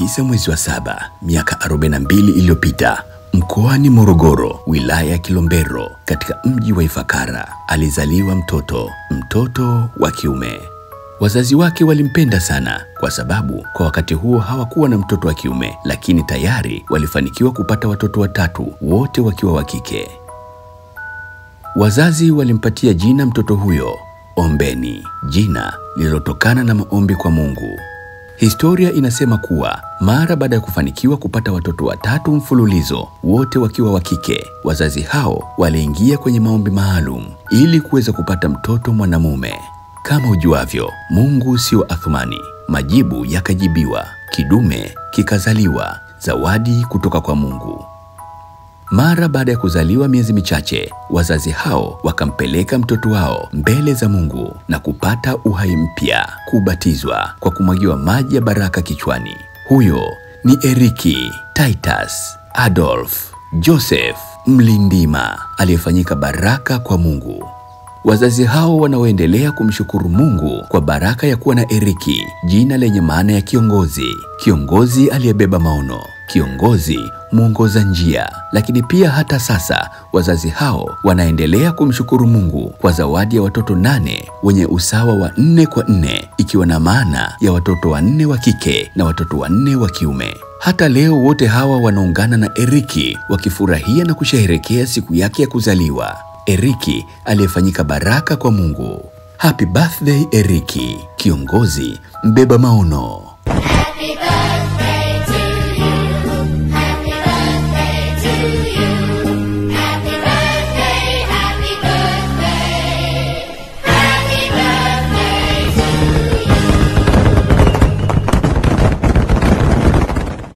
9 mwezi wa 7, miaka 42 iliyopita, mkoani Morogoro, wilaya ya Kilombero, katika mji wa Ifakara, alizaliwa mtoto wa kiume. Wazazi wake walimpenda sana kwa sababu kwa wakati huo hawakuwa na mtoto wa kiume, lakini tayari walifanikiwa kupata watoto 3, wote wakiwa wa kike. Wazazi walimpatia jina mtoto huyo Ombeni, jina lililotokana na maombi kwa Mungu. Historia inasema kuwa mara baada ya kufanikiwa kupata watoto 3 mfululizo, wote wakiwa wa kike, wazazi hao waliingia kwenye maombi maalum ili kuweza kupata mtoto mwanamume. Kama ujuavyo, Mungu sio athmani. Majibu yakajibiwa, kidume kikazaliwa, zawadi kutoka kwa Mungu. Mara baada ya kuzaliwa miezi michache, wazazi hao wakampeleka mtoto wao mbele za Mungu na kupata uhai mpya, kubatizwa kwa kumwagiwa maji ya baraka kichwani. Huyo ni Erick, Titus, Adolf, Joseph, Mlindima, aliyefanyika baraka kwa Mungu. Wazazi hao wanaoendelea kumshukuru Mungu kwa baraka ya kuwa na Erick, jina lenye maana ya kiongozi, kiongozi aliyebeba maono, kiongozi muongoza njia. Lakini pia hata sasa wazazi hao wanaendelea kumshukuru Mungu kwa zawadi ya watoto 8 wenye usawa wa 4 kwa 4, ikiwa na maana ya watoto 4 wa kike na watoto 4 wa kiume. Hata leo wote hawa wanaungana na Erick wakifurahia na kusherehekea siku yake ya kuzaliwa. Erick aliyefanyika baraka kwa Mungu. Happy birthday Erick, kiongozi mbeba maono. Happy birthday.